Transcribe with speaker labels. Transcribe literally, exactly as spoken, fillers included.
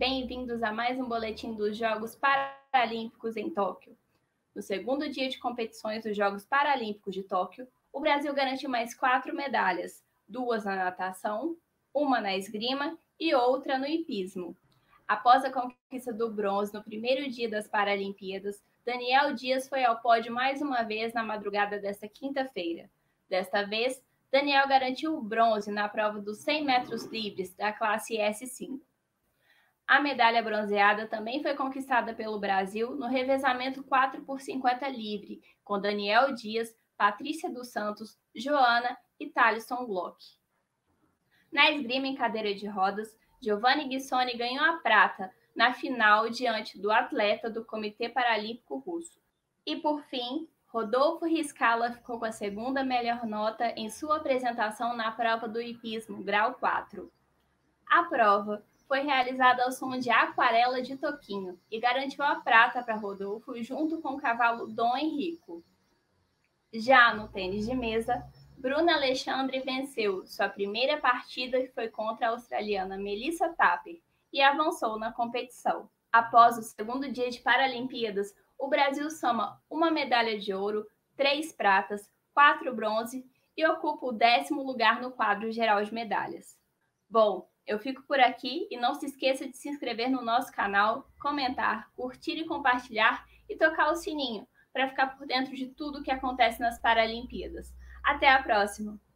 Speaker 1: Bem-vindos a mais um boletim dos Jogos Paralímpicos em Tóquio. No segundo dia de competições dos Jogos Paralímpicos de Tóquio, o Brasil garantiu mais quatro medalhas, duas na natação, uma na esgrima e outra no hipismo. Após a conquista do bronze no primeiro dia das Paralimpíadas, Daniel Dias foi ao pódio mais uma vez na madrugada desta quinta-feira. Desta vez, Daniel garantiu o bronze na prova dos cem metros livres da classe S cinco. A medalha bronzeada também foi conquistada pelo Brasil no revezamento quatro por cinquenta livre, com Daniel Dias, Patrícia dos Santos, Joana e Thalisson Glock. Na esgrima em cadeira de rodas, Giovanni Guissoni ganhou a prata na final diante do atleta do Comitê Paralímpico Russo. E por fim, Rodolfo Riscala ficou com a segunda melhor nota em sua apresentação na prova do hipismo grau quatro. A prova foi realizada ao som de Aquarela de Toquinho e garantiu a prata para Rodolfo junto com o cavalo Dom Henrico. Já no tênis de mesa, Bruna Alexandre venceu sua primeira partida, que foi contra a australiana Melissa Tapper, e avançou na competição. Após o segundo dia de Paralimpíadas, o Brasil soma uma medalha de ouro, três pratas, quatro bronze e ocupa o décimo lugar no quadro geral de medalhas. Bom, eu fico por aqui e não se esqueça de se inscrever no nosso canal, comentar, curtir e compartilhar e tocar o sininho para ficar por dentro de tudo o que acontece nas Paralimpíadas. Até a próxima!